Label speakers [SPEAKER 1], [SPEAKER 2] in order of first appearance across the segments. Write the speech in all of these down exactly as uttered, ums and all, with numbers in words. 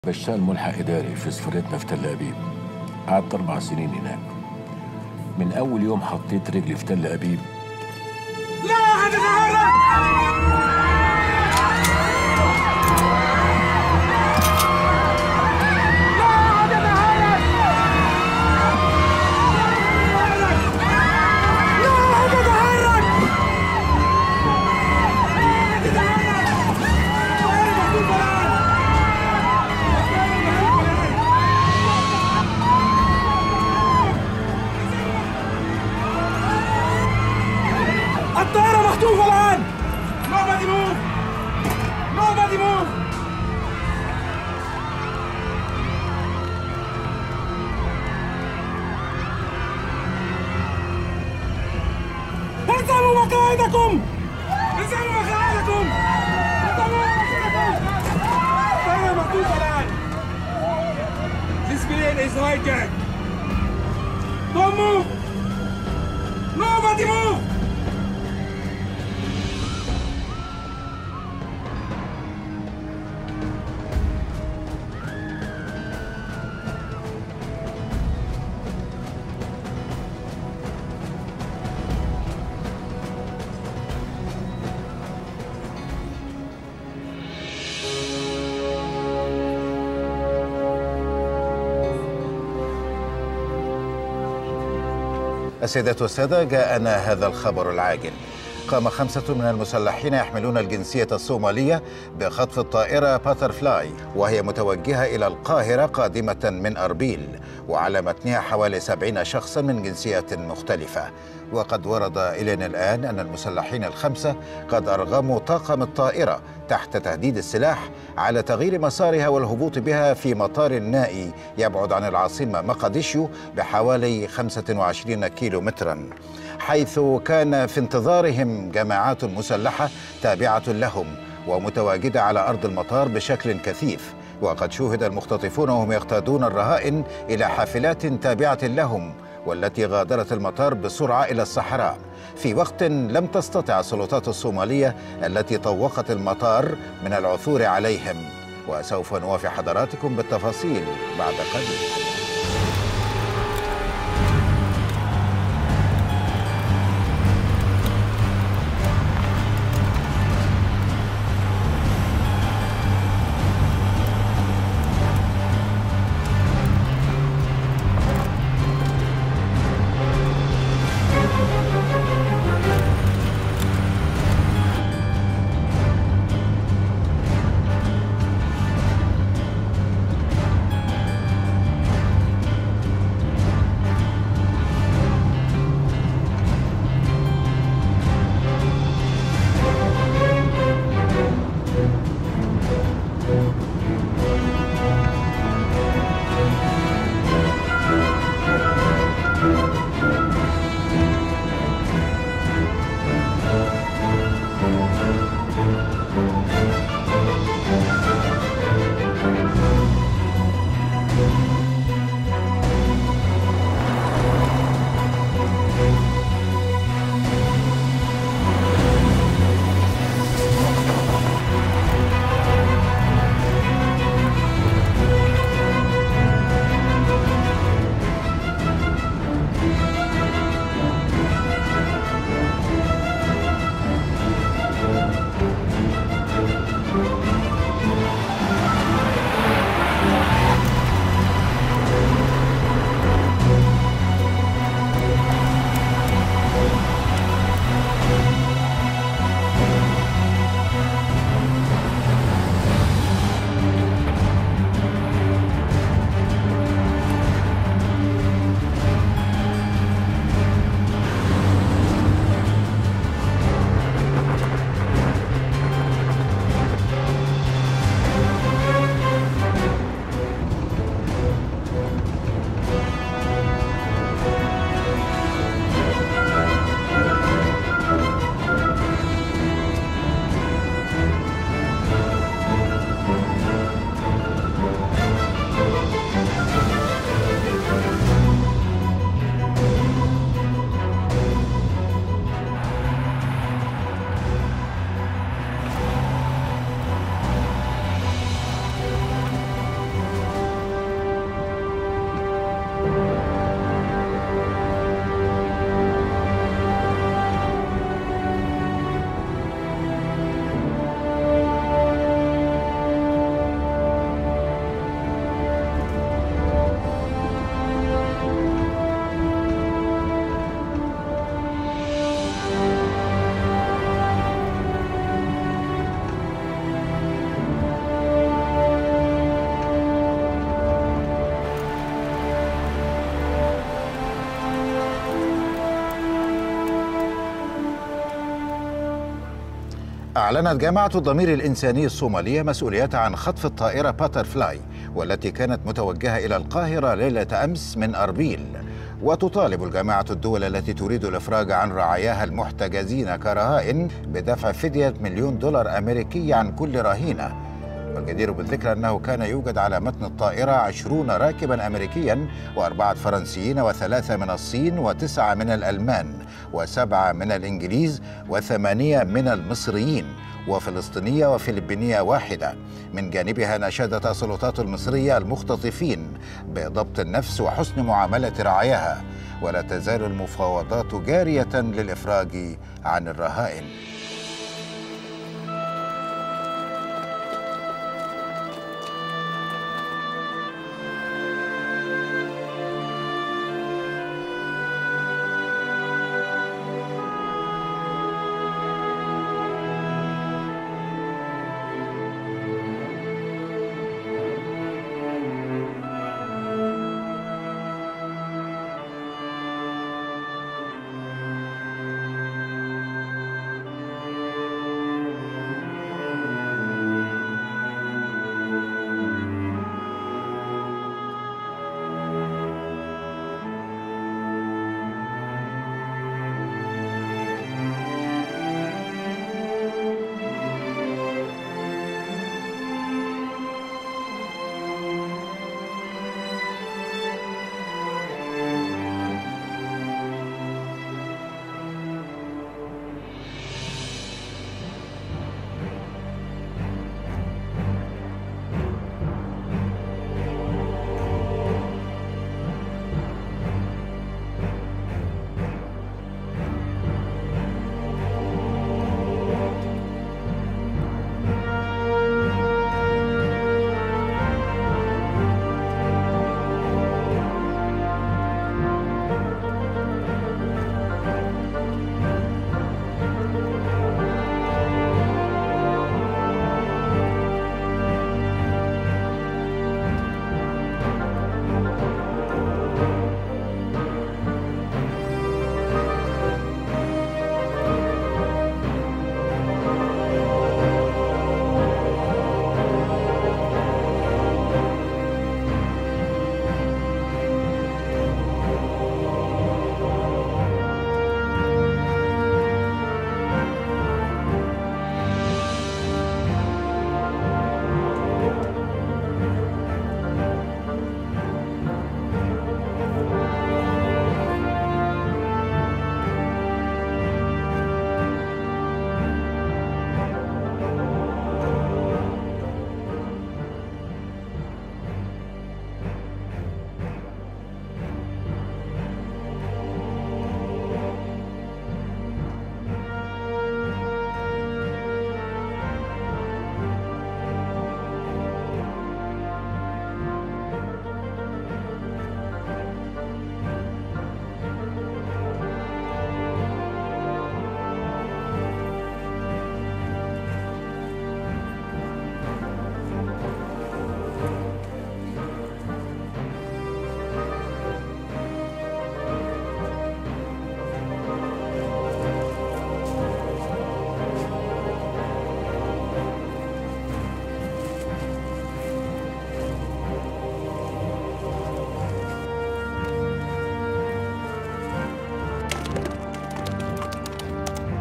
[SPEAKER 1] بشتغل ملحق إداري في سفرتنا في تل أبيب. قعدت أربع سنين هناك. من أول يوم حطيت رجلي في تل أبيب
[SPEAKER 2] لا هتتحرك! الطائرة محذوفة الآن! Nobody move! Nobody move! الزموا مقاعدكم! الزموا مقاعدكم! الزموا مقاعدكم! الطائرة محذوفة الآن! This plane is hijacked! Don't move! Nobody move!
[SPEAKER 3] السيدات والسادة، جاءنا هذا الخبر العاجل. قام خمسة من المسلحين يحملون الجنسية الصومالية بخطف الطائرة باترفلاي وهي متوجهة إلى القاهرة قادمة من أربيل، وعلى متنها حوالي سبعين شخصا من جنسيات مختلفة. وقد ورد إلينا الآن أن المسلحين الخمسة قد أرغموا طاقم الطائرة تحت تهديد السلاح على تغيير مسارها والهبوط بها في مطار نائي يبعد عن العاصمة مقديشو بحوالي خمسة وعشرين كيلو مترا، حيث كان في انتظارهم جماعات مسلحة تابعة لهم ومتواجدة على أرض المطار بشكل كثيف. وقد شوهد المختطفون وهم يقتادون الرهائن إلى حافلات تابعة لهم والتي غادرت المطار بسرعة إلى الصحراء في وقت لم تستطع السلطات الصومالية التي طوقت المطار من العثور عليهم. وسوف نوافي حضراتكم بالتفاصيل بعد قليل. أعلنت جامعة الضمير الإنساني الصومالية مسؤوليتها عن خطف الطائرة باتر فلاي، والتي كانت متوجهة إلى القاهرة ليلة أمس من أربيل. وتطالب الجامعة الدول التي تريد الإفراج عن رعاياها المحتجزين كرهائن بدفع فدية مليون دولار أمريكي عن كل رهينة. والجدير بالذكر أنه كان يوجد على متن الطائرة عشرون راكبا أمريكيا وأربعة فرنسيين وثلاثة من الصين وتسعة من الألمان وسبعة من الإنجليز وثمانية من المصريين وفلسطينية وفلبينية واحدة. من جانبها ناشدت السلطات المصرية المختطفين بضبط النفس وحسن معاملة رعاياها، ولا تزال المفاوضات جارية للإفراج عن الرهائن.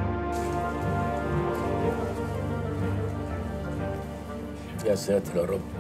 [SPEAKER 1] يا ساتر يا رب،